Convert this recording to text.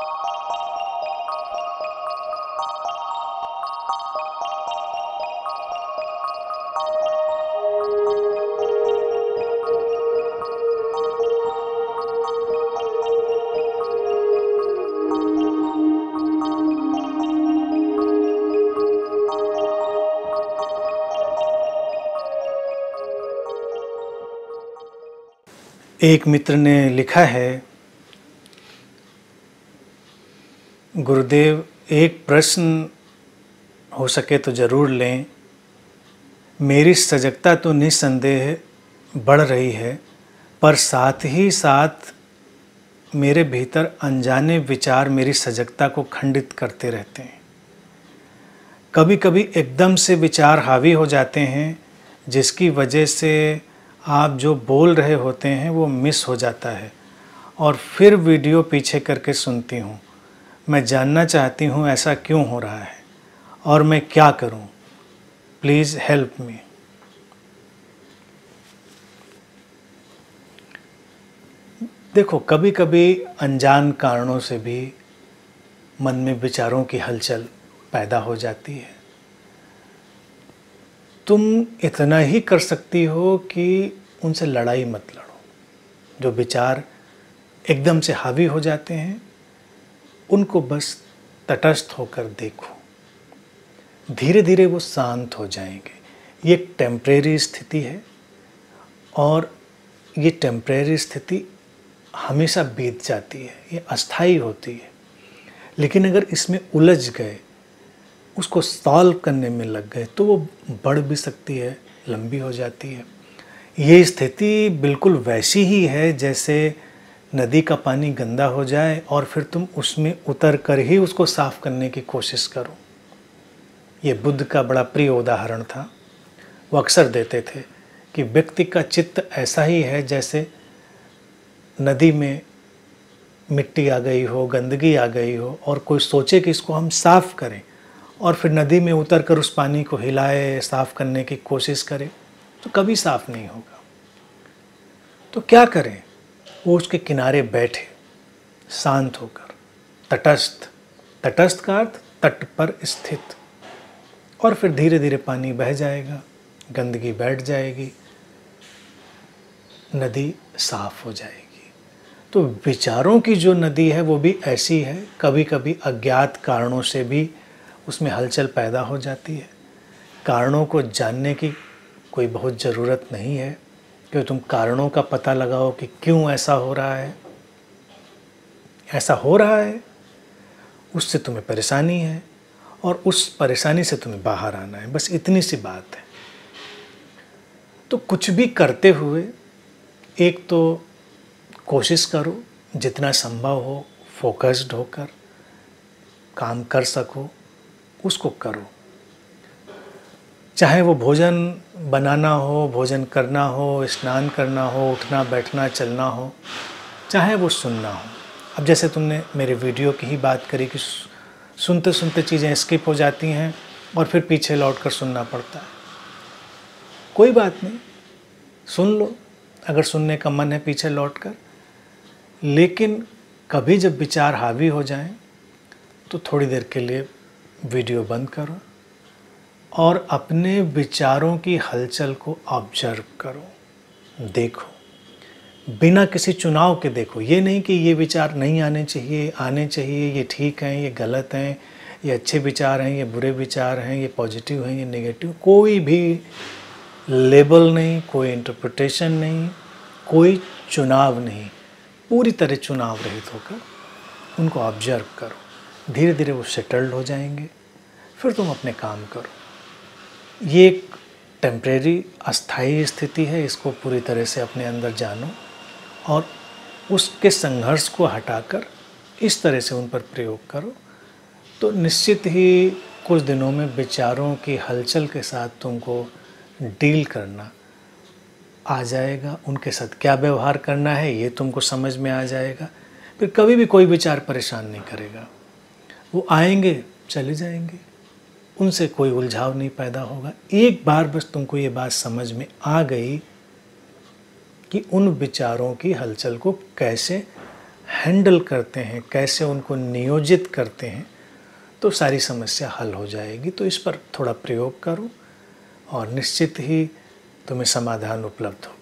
एक मित्र ने लिखा है, गुरुदेव एक प्रश्न हो सके तो ज़रूर लें। मेरी सजगता तो निस्संदेह बढ़ रही है, पर साथ ही साथ मेरे भीतर अनजाने विचार मेरी सजगता को खंडित करते रहते हैं। कभी कभी एकदम से विचार हावी हो जाते हैं, जिसकी वजह से आप जो बोल रहे होते हैं वो मिस हो जाता है और फिर वीडियो पीछे करके सुनती हूँ। मैं जानना चाहती हूँ ऐसा क्यों हो रहा है और मैं क्या करूँ। Please help me. देखो, कभी कभी अनजान कारणों से भी मन में विचारों की हलचल पैदा हो जाती है। तुम इतना ही कर सकती हो कि उनसे लड़ाई मत लड़ो। जो विचार एकदम से हावी हो जाते हैं उनको बस तटस्थ होकर देखो। धीरे धीरे वो शांत हो जाएंगे। ये एक टेम्परेरी स्थिति है और ये टेम्परेरी स्थिति हमेशा बीत जाती है, ये अस्थाई होती है। लेकिन अगर इसमें उलझ गए, उसको सॉल्व करने में लग गए, तो वो बढ़ भी सकती है, लंबी हो जाती है। ये स्थिति बिल्कुल वैसी ही है जैसे नदी का पानी गंदा हो जाए और फिर तुम उसमें उतर कर ही उसको साफ़ करने की कोशिश करो। ये बुद्ध का बड़ा प्रिय उदाहरण था। वो अक्सर देते थे कि व्यक्ति का चित्त ऐसा ही है जैसे नदी में मिट्टी आ गई हो, गंदगी आ गई हो और कोई सोचे कि इसको हम साफ़ करें और फिर नदी में उतर कर उस पानी को हिलाए, साफ़ करने की कोशिश करें, तो कभी साफ़ नहीं होगा। तो क्या करें? वो उसके किनारे बैठे शांत होकर, तटस्थ। तटस्थ का अर्थ तट पर स्थित। और फिर धीरे धीरे पानी बह जाएगा, गंदगी बैठ जाएगी, नदी साफ़ हो जाएगी। तो विचारों की जो नदी है वो भी ऐसी है। कभी कभी अज्ञात कारणों से भी उसमें हलचल पैदा हो जाती है। कारणों को जानने की कोई बहुत ज़रूरत नहीं है कि तुम कारणों का पता लगाओ कि क्यों ऐसा हो रहा है। ऐसा हो रहा है, उससे तुम्हें परेशानी है और उस परेशानी से तुम्हें बाहर आना है, बस इतनी सी बात है। तो कुछ भी करते हुए एक तो कोशिश करो जितना संभव हो फोकस्ड होकर काम कर सको, उसको करो। चाहे वो भोजन बनाना हो, भोजन करना हो, स्नान करना हो, उठना बैठना चलना हो, चाहे वो सुनना हो। अब जैसे तुमने मेरे वीडियो की ही बात करी कि सुनते सुनते चीज़ें स्किप हो जाती हैं और फिर पीछे लौट कर सुनना पड़ता है। कोई बात नहीं, सुन लो अगर सुनने का मन है पीछे लौट कर। लेकिन कभी जब विचार हावी हो जाएं तो थोड़ी देर के लिए वीडियो बंद करो और अपने विचारों की हलचल को ऑब्जर्व करो, देखो, बिना किसी चुनाव के देखो। ये नहीं कि ये विचार नहीं आने चाहिए, आने चाहिए, ये ठीक हैं, ये गलत हैं, ये अच्छे विचार हैं, ये बुरे विचार हैं, ये पॉजिटिव हैं, ये नेगेटिव। कोई भी लेबल नहीं, कोई इंटरप्रिटेशन नहीं, कोई चुनाव नहीं। पूरी तरह चुनाव रहित होकर उनको ऑब्जर्व करो। धीरे धीरे वो सेटल्ड हो जाएंगे, फिर तुम अपने काम करो। ये एक टेम्परेरी अस्थाई स्थिति है, इसको पूरी तरह से अपने अंदर जानो और उसके संघर्ष को हटाकर इस तरह से उन पर प्रयोग करो। तो निश्चित ही कुछ दिनों में विचारों की हलचल के साथ तुमको डील करना आ जाएगा। उनके साथ क्या व्यवहार करना है ये तुमको समझ में आ जाएगा। फिर कभी भी कोई विचार परेशान नहीं करेगा। वो आएंगे, चले जाएंगे, उनसे कोई उलझाव नहीं पैदा होगा। एक बार बस तुमको ये बात समझ में आ गई कि उन विचारों की हलचल को कैसे हैंडल करते हैं, कैसे उनको नियोजित करते हैं, तो सारी समस्या हल हो जाएगी। तो इस पर थोड़ा प्रयोग करो और निश्चित ही तुम्हें समाधान उपलब्ध होगा।